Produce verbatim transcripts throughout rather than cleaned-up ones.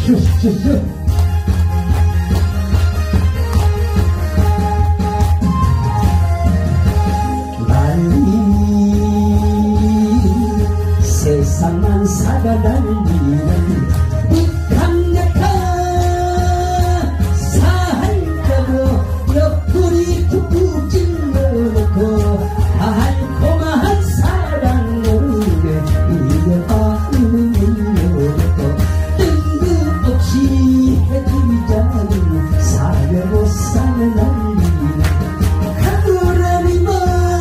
세상만 살아다니는 강력한 살자고 옆구리 툭툭 찔러놓고 달콤한 사랑 노래 이어받는 일려놓고 뜬금없이 해주자는 사려고 사는 날리는 가구라니마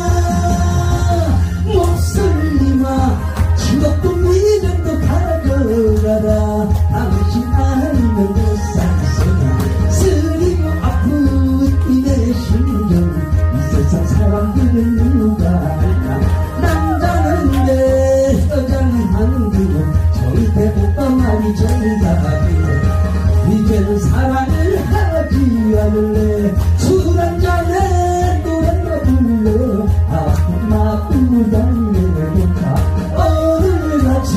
목소리마 추억도 미련도 가져가라 당신 알면 못 살서나 쓰리고 아픈 이내 심정 이 세상 사람들은 누가 알까 남자는 내 여자는 한기고 절대 못 떠나기 정답이네 이제는 사랑을 하지 않을래 술 한잔에 노래가 불러 아픈 마음을 달래볼까 오늘같이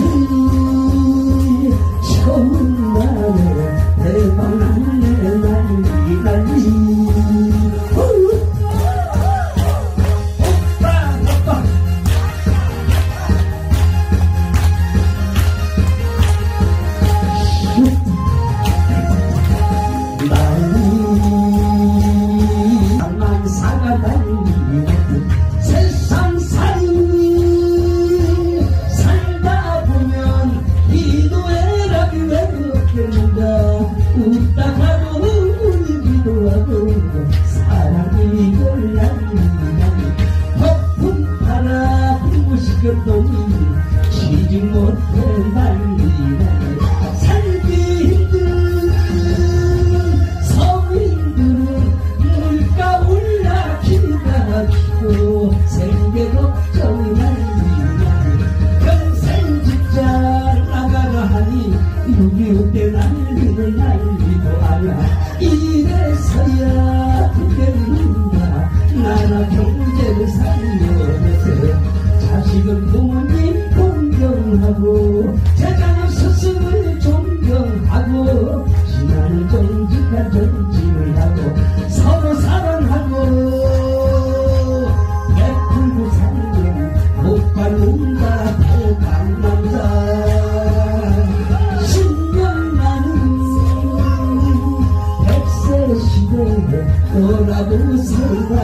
처음 날에 대박 날래 난리 난리 오빠 오빠 나만 살아다니는 세상 살이 살다 보면 기도해라기 왜 그렇겠는가 웃다가도 울기도 하고 사랑이 이걸 날리는 거품 하나 불고 시켰더니 쉬지 못해 난리나네 살기 힘든 서민들은 물가 올라 기다리고 생계 걱정이 난리나네 평생 직장 나가라 하니 육이오 때 난리를 날리고 알아 이래서야 그게는가 나라 경제를 살려내세 자식은 부모님 공경하고 제자는 스승을 존경하고 신앙은 정직한 정직을 하고 서로 사랑하고 베풀고 살면 못 받는다 대강남자 신명 많은 백세 시대에 너라도 살아